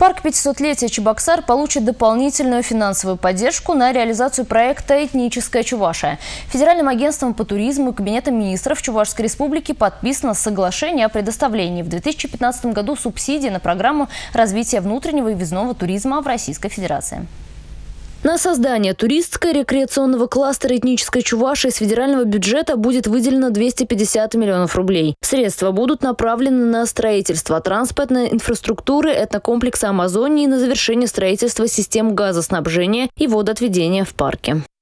Парк 500-летия Чебоксар получит дополнительную финансовую поддержку на реализацию проекта «Этническая Чувашия». Федеральным агентством по туризму и Кабинетом министров Чувашской республики подписано соглашение о предоставлении в 2015 году субсидий на программу развития внутреннего и въездного туризма в Российской Федерации. На создание туристско-рекреационного кластера «Этнической Чувашии» с федерального бюджета будет выделено 250 миллионов рублей. Средства будут направлены на строительство транспортной инфраструктуры этнокомплекса Амазонии и на завершение строительства систем газоснабжения и водоотведения в парке.